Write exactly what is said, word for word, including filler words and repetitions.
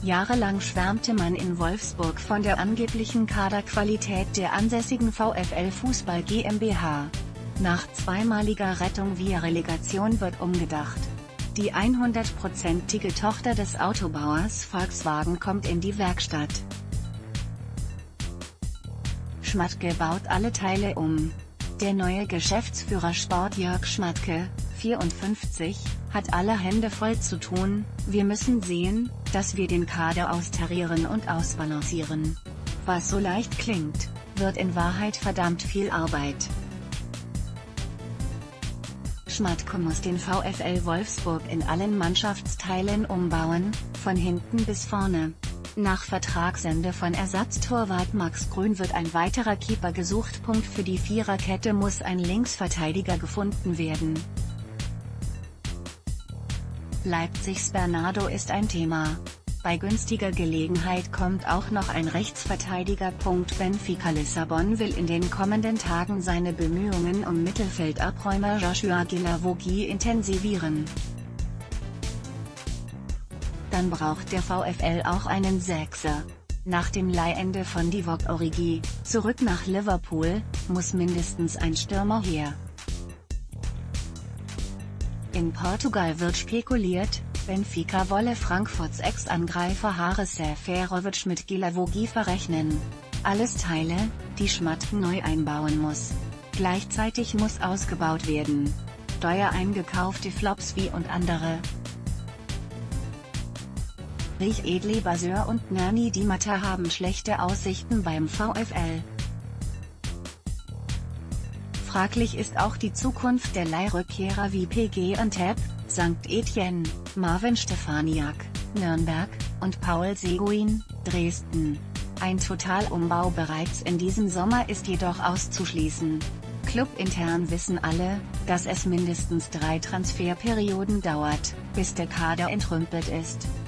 Jahrelang schwärmte man in Wolfsburg von der angeblichen Kaderqualität der ansässigen VfL Fußball GmbH. Nach zweimaliger Rettung via Relegation wird umgedacht. Die hundertprozentige Tochter des Autobauers Volkswagen kommt in die Werkstatt. Schmatke baut alle Teile um. Der neue Geschäftsführer Sport Jörg Schmatke, vierundfünfzig, hat alle Hände voll zu tun. Wir müssen sehen, dass wir den Kader austarieren und ausbalancieren. Was so leicht klingt, wird in Wahrheit verdammt viel Arbeit. Schmatke muss den VfL Wolfsburg in allen Mannschaftsteilen umbauen, von hinten bis vorne. Nach Vertragsende von Ersatztorwart Max Grün wird ein weiterer Keeper gesucht. Für die Viererkette muss ein Linksverteidiger gefunden werden. Leipzigs Bernardo ist ein Thema. Bei günstiger Gelegenheit kommt auch noch ein Rechtsverteidiger. Benfica Lissabon will in den kommenden Tagen seine Bemühungen um Mittelfeldabräumer Joshua Guilavogui intensivieren. Dann braucht der VfL auch einen Sechser. Nach dem Leihende von Divock Origi, zurück nach Liverpool, muss mindestens ein Stürmer her. In Portugal wird spekuliert, Benfica wolle Frankfurts Ex-Angreifer Haris Seferovic mit Guilavogui verrechnen. Alles Teile, die Schmatke neu einbauen muss. Gleichzeitig muss ausgebaut werden. Teuer eingekaufte Flops wie und andere. Rich Edli Baseur und Nani Di Matta haben schlechte Aussichten beim VfL. Fraglich ist auch die Zukunft der Leihrückkehrer wie P G Antep, Sankt Etienne, Marvin Stefaniak, Nürnberg, und Paul Seguin, Dresden. Ein Totalumbau bereits in diesem Sommer ist jedoch auszuschließen. Clubintern wissen alle, dass es mindestens drei Transferperioden dauert, bis der Kader entrümpelt ist.